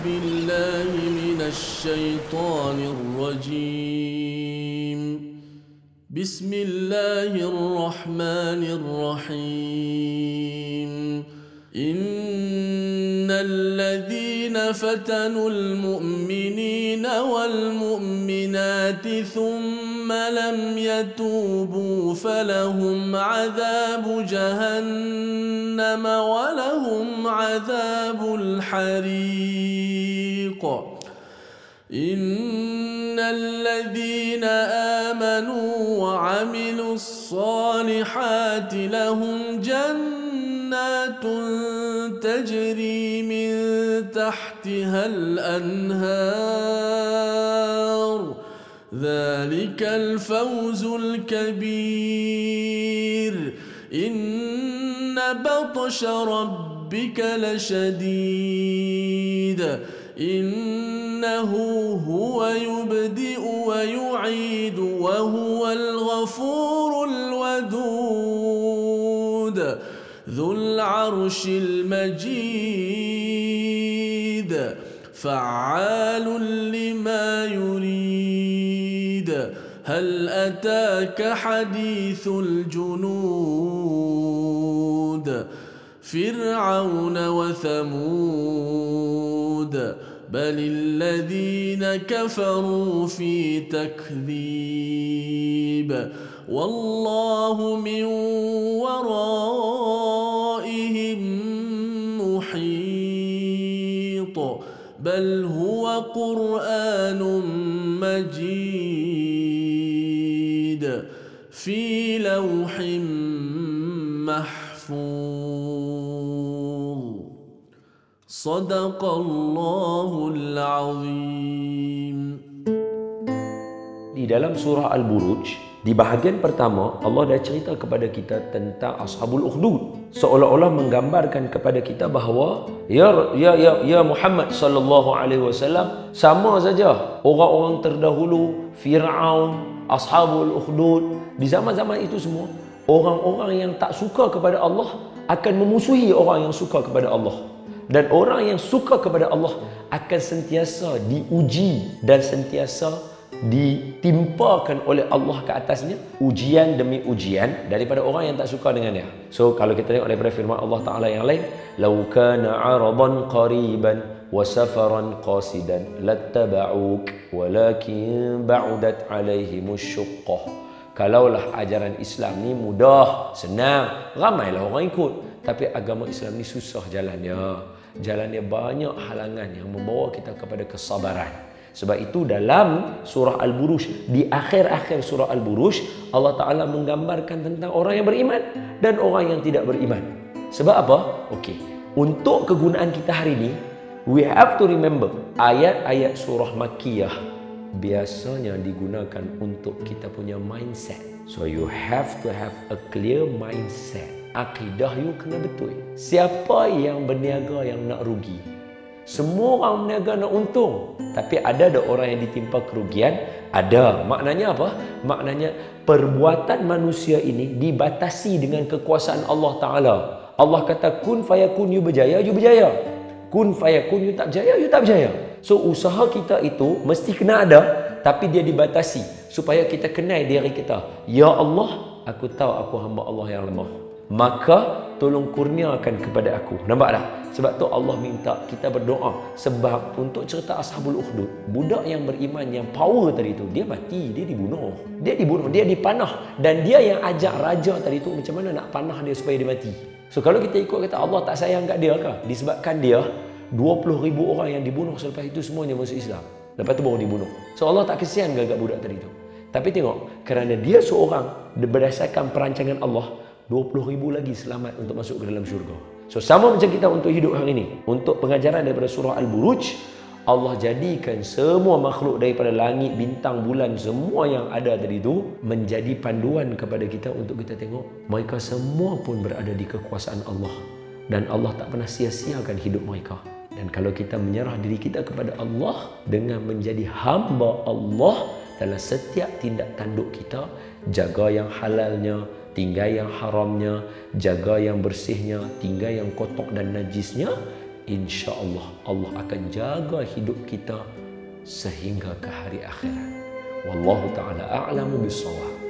بالله من الشيطان الرجيم. بسم الله الرحمن الرحيم. إن الذين فتنوا المؤمنين والمؤمنات ثم لم يتوبوا فلهم عذاب جهنم ولهم عذاب الحريق. إن الذين آمنوا وعملوا الصالحات لهم جنات تجري من تحتها الأنهار. ذلك الفوز الكبير. إن بطش ربك لشديد. إنه هو يبدئ ويعيد وهو الغفور الودود ذو العرش المجيد فعال لما يريد. هل أتاك حديث الجنود فرعون وثمود بل الذين كفروا في تكذيب والله من ورائهم محيط. بل هو قرآن مجيد في لوح محفوظ. صدق الله العظيم. Di dalam surah Al-Buruj, di bahagian pertama, Allah dah cerita kepada kita tentang Ashabul Ukhdud. Seolah-olah menggambarkan kepada kita bahawa ya Muhammad sallallahu alaihi wasallam, sama saja orang-orang terdahulu, Fir'aun, Ashabul Ukhdud, di zaman-zaman itu semua, orang-orang yang tak suka kepada Allah akan memusuhi orang yang suka kepada Allah. Dan orang yang suka kepada Allah akan sentiasa diuji dan sentiasa ditimpakan oleh Allah ke atasnya ujian demi ujian daripada orang yang tak suka dengannya. So kalau kita tengok daripada firman Allah Ta'ala yang lain, "Lau kana 'aradan qariban wa safaran qasidan lattaba'uk walakin ba'udat 'alaihimus syuqqah." Kalaulah ajaran Islam ni mudah, senang, ramailah orang ikut. Tapi agama Islam ni susah jalannya. Jalannya banyak halangan yang membawa kita kepada kesabaran. Sebab itu dalam surah Al-Buruj, di akhir-akhir surah Al-Buruj, Allah Ta'ala menggambarkan tentang orang yang beriman dan orang yang tidak beriman. Sebab apa? Okey, untuk kegunaan kita hari ini, we have to remember, ayat-ayat surah Makkiyah biasanya digunakan untuk kita punya mindset. So you have to have a clear mindset. Akidah you kena betul. Siapa yang berniaga yang nak rugi? Semua orang berniaga nak untung. Tapi ada orang yang ditimpa kerugian? Ada. Maknanya apa? Maknanya perbuatan manusia ini dibatasi dengan kekuasaan Allah Ta'ala. Allah kata kun fayakun, you berjaya, you berjaya. Kun fayakun, you tak berjaya, you tak berjaya. So usaha kita itu mesti kena ada, tapi dia dibatasi supaya kita kenal diri kita. Ya Allah, aku tahu aku hamba Allah yang lemah. Maka tolong kurniakan kepada aku. Nampak tak? Sebab tu Allah minta kita berdoa. Sebab untuk cerita Ashabul Ukhdud, budak yang beriman yang power tadi tu, dia mati, dia dibunuh. Dia dipanah. Dan dia yang ajak raja tadi tu macam mana nak panah dia supaya dia mati. So kalau kita ikut kata Allah tak sayang kat dia kah? Disebabkan dia 20,000 orang yang dibunuh selepas itu semuanya masuk Islam. Lepas tu baru dibunuh. So Allah tak kesian ke budak tadi tu. Tapi tengok, kerana dia seorang, berdasarkan perancangan Allah, 20,000 lagi selamat untuk masuk ke dalam syurga. So sama macam kita untuk hidup hari ini. Untuk pengajaran daripada surah Al-Buruj, Allah jadikan semua makhluk daripada langit, bintang, bulan, semua yang ada tadi itu menjadi panduan kepada kita untuk kita tengok mereka semua pun berada di kekuasaan Allah. Dan Allah tak pernah sia-siakan hidup mereka. Dan kalau kita menyerah diri kita kepada Allah dengan menjadi hamba Allah dalam setiap tindak tanduk kita, jaga yang halalnya, tinggal yang haramnya, jaga yang bersihnya, tinggal yang kotor dan najisnya, insya-Allah Allah akan jaga hidup kita sehingga ke hari akhirat. Wallahu taala a'lamu bissawab.